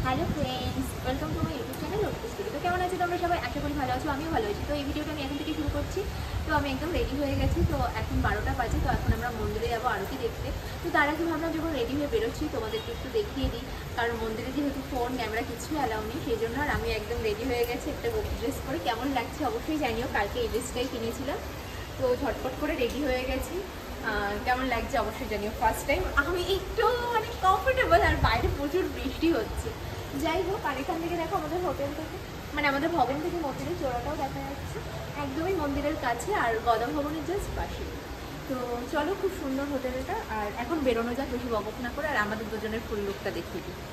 Hello friends, welcome to my YouTube channel lotus studio. তো কেমন আছো তোমরা সবাই? আশা করি ভালো আছো, আমিও ভালো আছি। তো এই ভিডিওটা আমি এখন থেকে শুরু করছি। তো আমি একদম রেডি হয়ে গেছি। তো এখন 12টা বাজে। তো এখন আমরা মন্দিরে যাবো আরতি দেখতে। তো তার আগে ভাবলাম যখন রেডি হয়ে বেরোচ্ছি তোমাদেরকে একটু দেখিয়ে দিই, কারণ মন্দিরে যেহেতু ফোন ক্যামেরা কিছুই অ্যালাউ নেই, সেই জন্য। আর আমি একদম রেডি হয়ে গেছি একটা গোপী ড্রেস পরে। কেমন লাগছে অবশ্যই জানিও। কালকে এই ড্রেসটাই কিনেছিলাম, তো ঝটপট করে রেডি হয়ে গেছি। কেমন লাগছে অবশ্যই জানিও। ফার্স্ট টাইম আমি একটু মানে কমফোর্টেবল, আর বাইরে প্রচুর বৃষ্টি হচ্ছে। যাই হোক, আর এখান থেকে দেখো আমাদের হোটেল থেকে, মানে আমাদের ভবন থেকে মন্দিরের চূড়াটাও দেখা যাচ্ছে, একদমই মন্দিরের কাছে, আর গদা ভবনের জাস্ট পাশে। তো চলো, খুব সুন্দর হোটেলটা। আর এখন বেরোনো যাক, বেশি বকবক না করে, আর আমাদের দুজনের ফুল লুকটা দেখিয়ে দিই।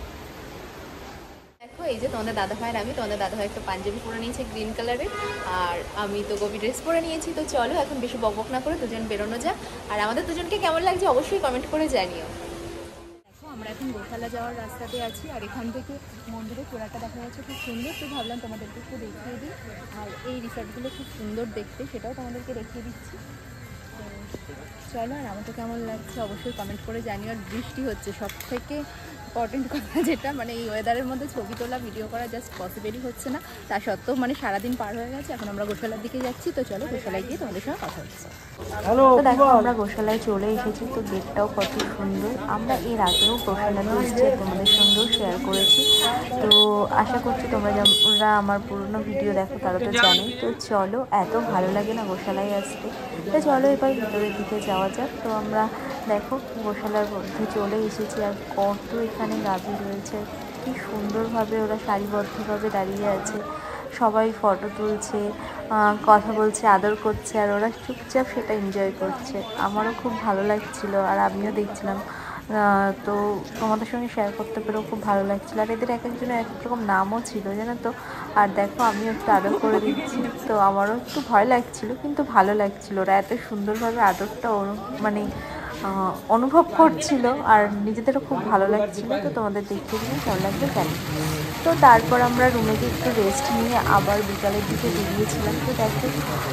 দেখো, এই যে তোমাদের দাদাভাইয়ের, আমি তোমাদের দাদাভাই একটা পাঞ্জাবি পরে নিয়েছে গ্রিন কালারের, আর আমি তো গোপী ড্রেস পরে নিয়েছি। তো চলো, এখন বেশি বকবক না করে দুজন বেরোনো যাক। আর আমাদের দুজনকে কেমন লাগছে অবশ্যই কমেন্ট করে জানিও। দেখো, আমরা এখন গোশালা যাওয়ার রাস্তাতে আছি, আর এখান থেকে মন্দিরের চূড়াটা দেখা যাচ্ছে খুব সুন্দর। তো ভাবলাম তোমাদেরকে একটু দেখিয়ে দিই। আর এই রিসর্টগুলো খুব সুন্দর দেখতে, সেটাও তোমাদেরকে দেখিয়ে দিচ্ছি। তো চলো, আর আমাকে কেমন লাগছে অবশ্যই কমেন্ট করে জানিও। আর বৃষ্টি হচ্ছে, সব থেকে ইম্পর্টেন্ট কথা যেটা, মানে এই ওয়েদারের মধ্যে ছবি তোলা ভিডিও করা জাস্ট পসিবলই হচ্ছে না। তা সত্ত্বেও মানে সারাদিন পার হয়ে গেছে, এখন আমরা গোশালার দিকে যাচ্ছি। তো চলো, গোশালায় গিয়ে তোমাদের সঙ্গে কথা হচ্ছে। তো দেখো, আমরা গোশালায় চলে এসেছি। তো গেটটাও কত সুন্দর। আমরা এর আগেও গোশালাতে এসেছি, তোমাদের সঙ্গেও শেয়ার করেছি। তো আশা করছি তোমরা যারা আমার পুরনো ভিডিও দেখো তারা তো জানো। তো চলো, এত ভালো লাগে না গোশালায় আসতে। তো চলো এবার ভিতরের দিকে যাওয়া যাক। তো আমরা দেখো গোশালার মধ্যে চলে এসেছি, আর কত এখানে গাভী রয়েছে। কি সুন্দরভাবে ওরা সারিবদ্ধভাবে দাঁড়িয়ে আছে, সবাই ফটো তুলছে, কথা বলছে, আদর করছে, আর ওরা চুপচাপ সেটা এনজয় করছে। আমারও খুব ভালো লাগছিল, আর আমিও দেখছিলাম। তো তোমাদের সঙ্গে শেয়ার করতে পেরেও খুব ভালো লাগছিল। আর এদের এক একজনের এক এক রকম নামও ছিল, জানো তো। আর দেখো, আমিও একটু আদর করে দিচ্ছি। তো আমারও একটু ভয় লাগছিল, কিন্তু ভালো লাগছিল। ওরা এত সুন্দরভাবে আদরটা মানে অনুভব করছিল, আর নিজেদেরও খুব ভালো লাগছিল। তো তোমাদের দেখিয়ে দিলে ভালো লাগবে জানি। তো তারপর আমরা রুমে গিয়ে একটু রেস্ট নিয়ে আবার বিকালের দিকে বেরিয়েছিলাম। তো দেখো,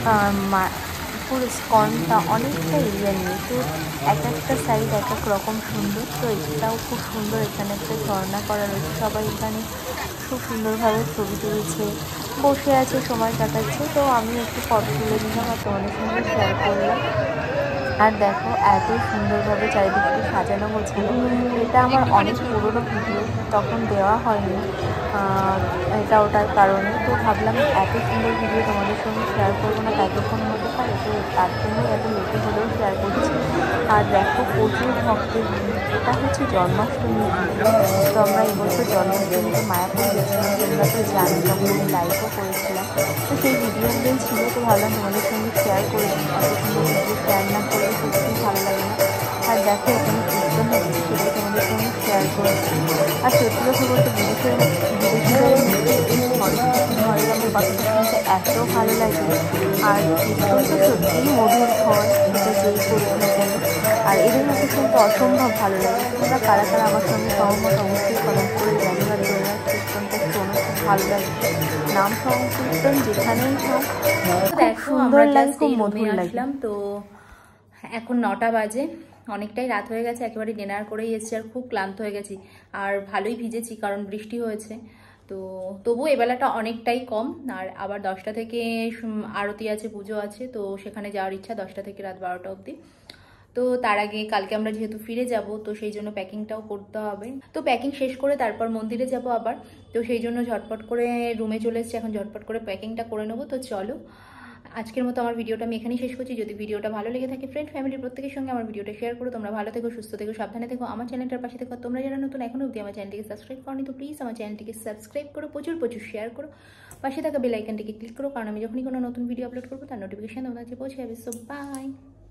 পুরো স্কনটা অনেকটা এরিয়া নিয়ে, তো এক একটা সাইড এক এক রকম সুন্দর। তো এটাও খুব সুন্দর, এখানে একটা ঝর্ণা করা রয়েছে। সবাই এখানে খুব সুন্দরভাবে ছবি তুলছে, বসে আছে, সময় কাটাচ্ছে। তো আমি একটু ফটো তুলে নিলাম আর তোমাদের সঙ্গে শেয়ার করলাম। আর দেখো, এত সুন্দরভাবে চারিদিকটা সাজানো গোছানো। এটা আমার অনেক পুরোনো ভিডিও, তখন দেওয়া হয়নি এটা ওটার কারণে। তো ভাবলাম এত সুন্দর ভিডিও তোমাদের সঙ্গে শেয়ার করবো না, ততক্ষণ হতে পারে। তো তার জন্যই এত লেটে হলেও শেয়ার করছি। আর দেখো, প্রচুর ভক্তের ভিড়। এটা হচ্ছে জন্মাষ্টমীর দিন। তো আমরা এবছর জন্মাষ্টমীতে মায়াপুর গেছিলাম, তোমরা তো জানি, তখন আমি লাইভও করেছিলাম। তো সেই ভিডিওগুলোই ছিল। তো ভাবলাম তোমাদের সঙ্গে শেয়ার করে দিই। এত সুন্দর ভিডিও শেয়ার না করলে সত্যিই ভালো লাগে না। আর দেখো, এখানে কীর্তন হচ্ছে, সেটাই তোমাদের সঙ্গে শেয়ার করেছি। আর সত্যি কথা বলতে বিদেশের হরিনামের কথাটা শুনতে এত ভালো লাগে। আর কীর্তন তো সত্যিই মধুর হয়, এটা যেই করুক না কেন। আর এদের মধ্যে শুনতে অসম্ভব ভালো লাগে। তোমরা কারা কারা আমার সঙ্গে সহমত অবশ্যই কমেন্ট করে জানিও। আর তোমরা কীর্তনটা শোনো, খুব ভালো লাগে। নাম সংকীর্তন যেখানেই হয় খুব সুন্দর লাগে, খুব মধুর লাগে। তো এখন 9টা বাজে, অনেকটাই রাত হয়ে গেছে। একেবারে ডিনার করেই এসেছি, আর খুব ক্লান্ত হয়ে গেছি। আর ভালোই ভিজেছি, কারণ বৃষ্টি হয়েছে। তো তবুও এবেলাটা অনেকটাই কম। আর আবার 10টা থেকে আরতি আছে, পুজো আছে। তো সেখানে যাওয়ার ইচ্ছা 10টা থেকে রাত 12টা অবধি। তো তার আগে কালকে আমরা যেহেতু ফিরে যাব, তো সেই জন্য প্যাকিংটাও করতে হবে। তো প্যাকিং শেষ করে তারপর মন্দিরে যাব আবার। তো সেই জন্য ঝটপট করে রুমে চলে এসেছি, এখন ঝটপট করে প্যাকিংটা করে নেবো। তো চলো, আজকের মতো আমার ভিডিওটা আমি এখানেই শেষ করছি। যদি ভিডিওটা ভালো লেগে থাকে, ফ্রেন্ড ফ্যামিলির প্রত্যেকের সঙ্গে আমার ভিডিওটা শেয়ার করো। তোমরা ভালো থেকো, সুস্থ থেকো, সাবধানে থেকো। আমার চ্যানেলটার পাশে থেকো। তোমরা যারা নতুন এখনো অবধি আমার চ্যানেলটিকে সাবস্ক্রাইব করনি, তো প্লিজ আমার চ্যানেলটিকে সাবস্ক্রাইব করো, প্রচুর প্রচুর শেয়ার করো, পাশে থাকা বেল আইকনটিকে ক্লিক করো, কারণ আমি যখনই কোনো নতুন ভিডিও আপলোড করবো তার নোটিফিকেশন তোমার কাছে পৌঁছে যাবে। So by.